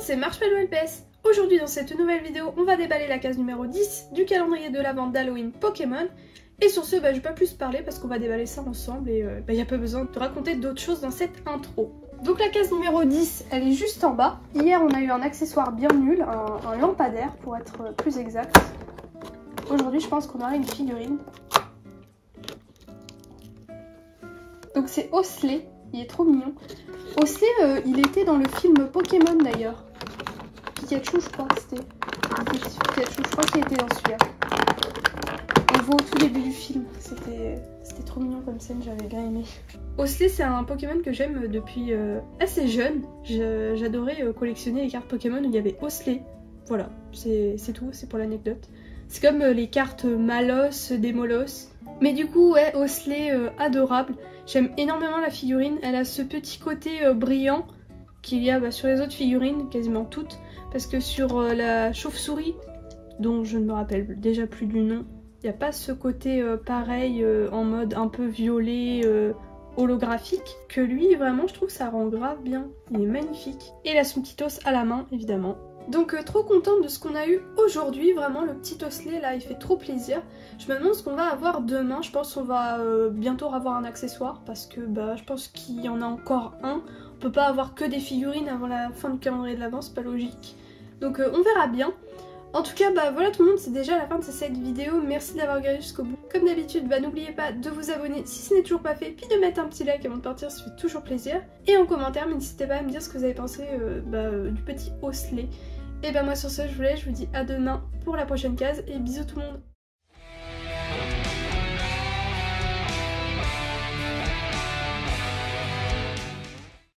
c'est Marshmallow LPS. Aujourd'hui dans cette nouvelle vidéo, on va déballer la case numéro 10 du calendrier de l'avant d'Halloween Pokémon. Et sur ce, je vais pas plus parler parce qu'on va déballer ça ensemble et y a pas besoin de raconter d'autres choses dans cette intro. Donc la case numéro 10, elle est juste en bas. Hier, on a eu un accessoire bien nul, un lampadaire pour être plus exact. Aujourd'hui, je pense qu'on aura une figurine. Donc c'est Osley, il est trop mignon. Osley, il était dans le film Pokémon d'ailleurs. Pikachu, je crois que c'était. Pikachu, je crois qu'il était dans celui-là. On le voit au tout début du film. C'était trop mignon comme scène, j'avais bien aimé. Osley, c'est un Pokémon que j'aime depuis assez jeune. J'adorais collectionner les cartes Pokémon où il y avait Osley. Voilà, c'est tout, c'est pour l'anecdote. C'est comme les cartes Malos, Démolos. Mais du coup, ouais, Osley, adorable. J'aime énormément la figurine. Elle a ce petit côté brillant qu'il y a sur les autres figurines, quasiment toutes. Parce que sur la chauve-souris, dont je ne me rappelle déjà plus du nom, il n'y a pas ce côté pareil, en mode un peu violet, holographique. Que lui, vraiment, je trouve ça rend grave bien. Il est magnifique. Et il a son petit os à la main, évidemment. Donc trop contente de ce qu'on a eu aujourd'hui, vraiment le petit Osley là il fait trop plaisir. Je me demande ce qu'on va avoir demain, je pense qu'on va bientôt avoir un accessoire parce que je pense qu'il y en a encore un. On peut pas avoir que des figurines avant la fin du calendrier de l'avant, c'est pas logique. Donc on verra bien. En tout cas voilà tout le monde, c'est déjà la fin de cette vidéo, merci d'avoir regardé jusqu'au bout. Comme d'habitude, n'oubliez pas de vous abonner si ce n'est toujours pas fait, puis de mettre un petit like avant de partir, ça fait toujours plaisir. Et en commentaire, n'hésitez pas à me dire ce que vous avez pensé du petit Osley. Et moi sur ce, je vous laisse, je vous dis à demain pour la prochaine case et bisous tout le monde.